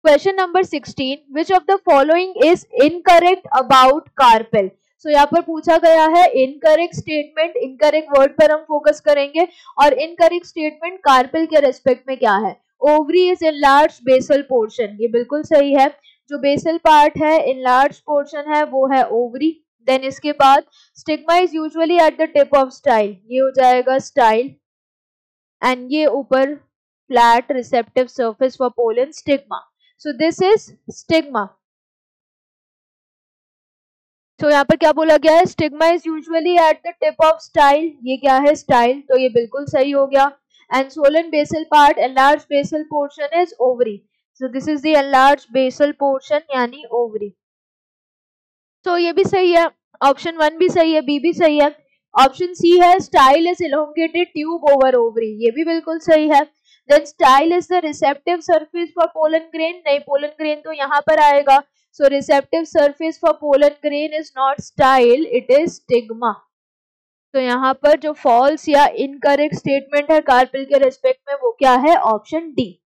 Question number 16, which of the following is incorrect about carpel. So यहाँ पर पूछा गया है इनकरेक्ट स्टेटमेंट, इनकरेक्ट वर्ड पर हम फोकस करेंगे और इनकरेक्ट स्टेटमेंट कार्पेल के रेस्पेक्ट में क्या है। Ovary is enlarged basal portion, ये बिल्कुल सही है। जो बेसल पार्ट है, एनलार्ज्ड पोर्शन है, वो है ओवरी। देन इसके बाद stigma is usually at the tip of style, ये हो जाएगा स्टाइल, एंड ये ऊपर flat receptive surface for pollen stigma. So this is stigma. तो यहाँ पर क्या बोला गया है, stigma is usually at the tip of style, ये क्या है स्टाइल, तो ये बिल्कुल सही हो गया। And swollen basal part, enlarge basal portion is ovary, so this is the enlarge basal portion यानी ओवरी। तो ये भी सही है, ऑप्शन 1 भी सही है, बी भी सही है। ऑप्शन सी है style is elongated tube over ovary, ये भी बिल्कुल सही है। Then style is the receptive surface for pollen grain, नहीं पोलन ग्रेन तो यहाँ पर आएगा, so receptive surface for pollen grain is not style, it is stigma. तो यहाँ पर जो फॉल्स या इनकरेक्ट स्टेटमेंट है कार्पेल के रेस्पेक्ट में वो क्या है, ऑप्शन डी।